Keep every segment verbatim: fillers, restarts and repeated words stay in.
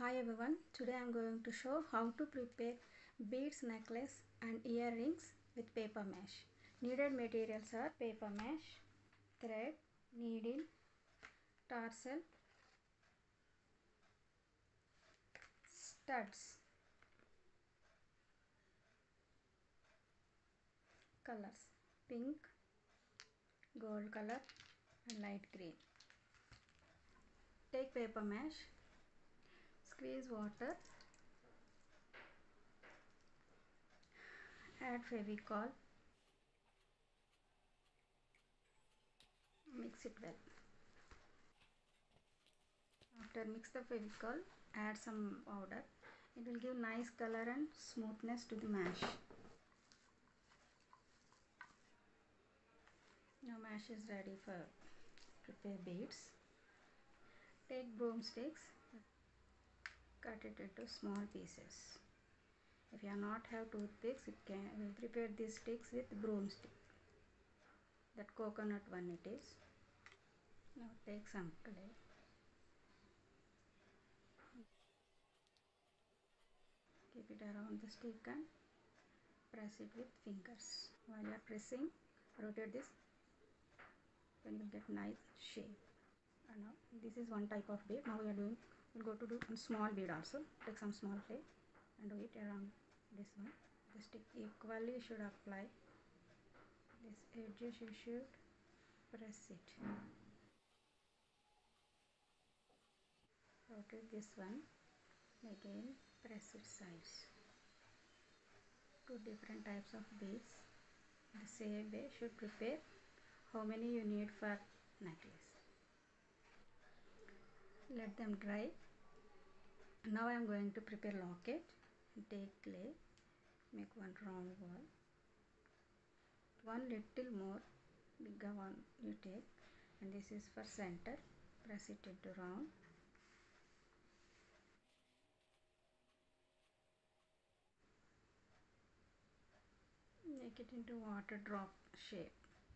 Hi everyone, today I am going to show how to prepare beads necklace and earrings with paper mache. Needed materials are paper mache, thread, needle, tarsal, studs. Colors pink, gold color and light green. Take paper mache, squeeze water, add fevicol, mix it well. After mix the fevicol, add some powder. It will give nice color and smoothness to the mache. Now mache is ready for prepare beads. Take broomsticks, cut it into small pieces. If you are not have toothpicks, you can will prepare these sticks with broomstick. That coconut one it is. Now take some clay. Keep it around the stick and press it with fingers. While you are pressing, rotate this, then you will get nice shape. And now this is one type of bead. Now we are doing, we'll go to do a small bead also. Take some small clay and do it around this one. The stick equally should apply. This edges you should press it. Rotate this one. Again press its sides. Two different types of beads. The same way should prepare how many you need for necklace. Let them dry. Now I am going to prepare locket. Take clay, make one round ball. One little more bigger one you take, and this is for center. Press it into round. Make it into water drop shape.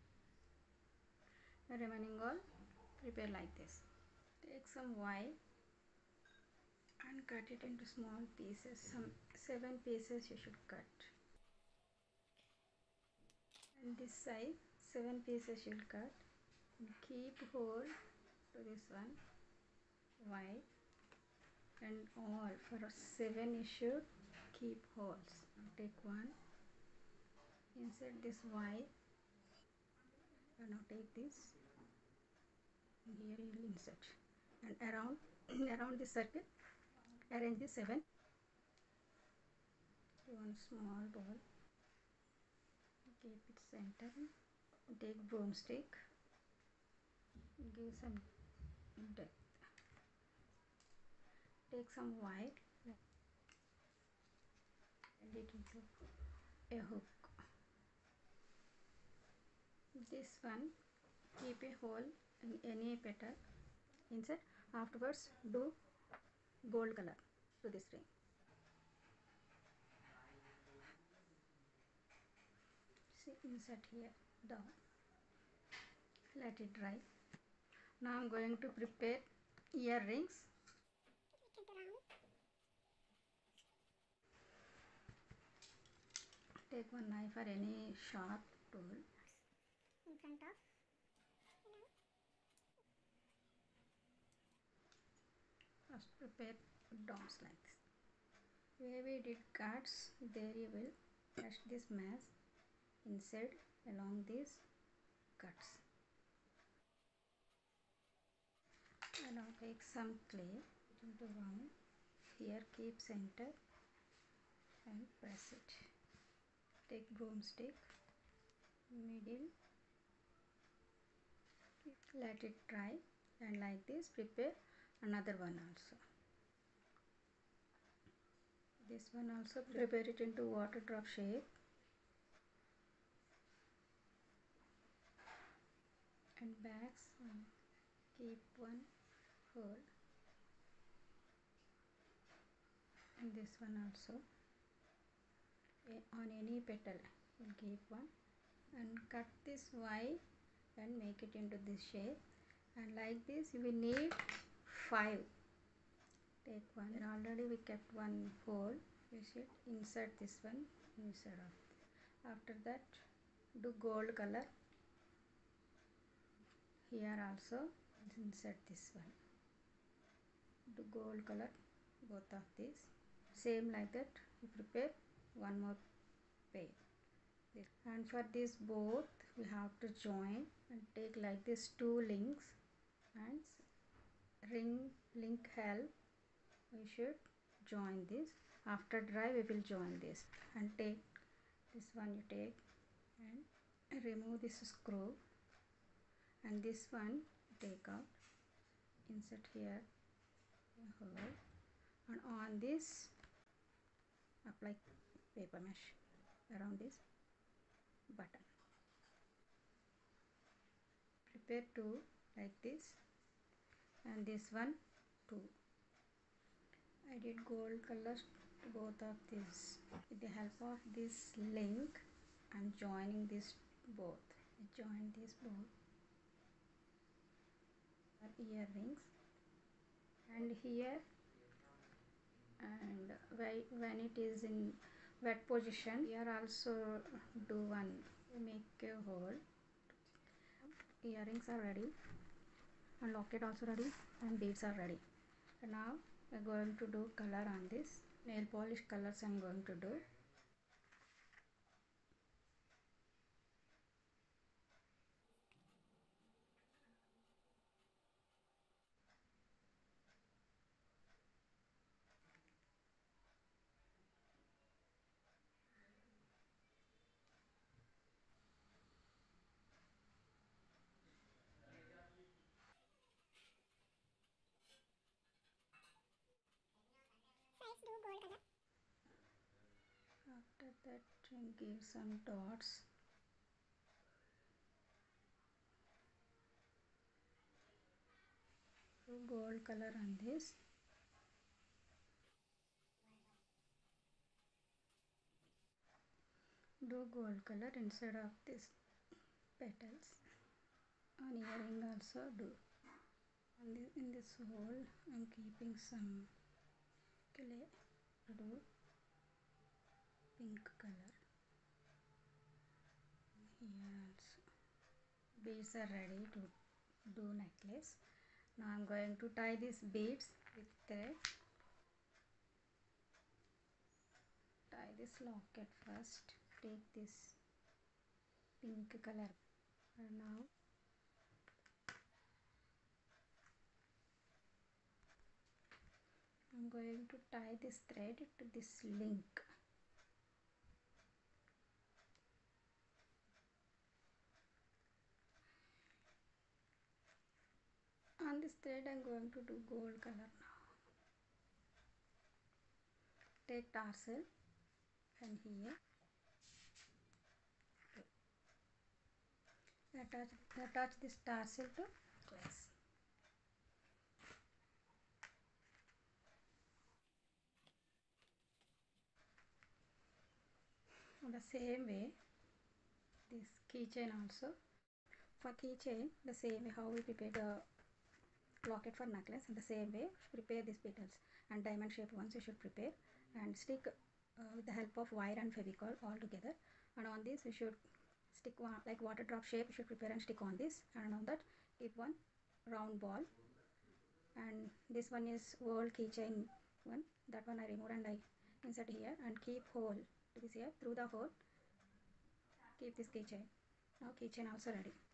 The remaining all prepare like this. Take some wire and cut it into small pieces. Some seven pieces you should cut. And this side seven pieces you'll cut. And keep hold to this one wire, and all for seven you should keep holes. Now take one, insert this wire, and now take this, and here you will insert, and around around this circle arrange the seven to one small ball. Keep it center. Take broomstick, give some depth. Take some wire and it into a hook. This one keep a hole in any petal, insert. Afterwards do gold color to this ring. See, insert here down. Let it dry. Now I am going to prepare earrings. Take one knife or any sharp tool in front of, first prepare dots like this. Where we did cuts, there you will touch this mass inside along these cuts. And now take some clay into round. Here keep center and press it. Take broomstick, middle, let it dry, and like this prepare another one also. This one also prepare it into water drop shape. And backs, um, keep one hole. And this one also. On any petal we'll keep one, and cut this Y and make it into this shape, and like this you will need five. Take take one, and already we kept one hole. We should insert this one inside of this. After that, do gold color. Here also insert this one. Do gold color both of these. Same like that, you prepare one more pair. And for this both we have to join and take like this two links and ring link help. We should join this. After dry we will join this and take this one. You take and remove this screw, and this one take out, insert here hole, and on this apply paper mesh around this button. Prepare two like this, and this one two. I did gold color to both of these. With the help of this link, I am joining this both. I join this both. Earrings, and here, and when it is in wet position, here also do one, make a hole. Earrings are ready, and locket also ready, and beads are ready. And now we are going to do color on this. Nail polish colors I am going to do. After that, give some dots. Do gold color on this. Do gold color inside of this petals. On earring also do. On the, in this hole, I am keeping some clay to do pink color. Here also. Beads are ready to do necklace. Now I am going to tie these beads with thread. Tie this locket first. Take this pink color. And now I am going to tie this thread to this link. On this thread I am going to do gold color now. Take tassel and here attach, attach this tassel to necklace. In the same way, this keychain also. For keychain, the same way how we prepare the locket for necklace, in the same way prepare these petals and diamond shape ones you should prepare and stick uh, with the help of wire and fevicol all together. And on this you should stick one like water drop shape you should prepare and stick on this, and on that keep one round ball. And this one is world keychain one, that one I remove and I insert here and keep hole to this here. Through the hole keep this keychain. Now keychain also ready.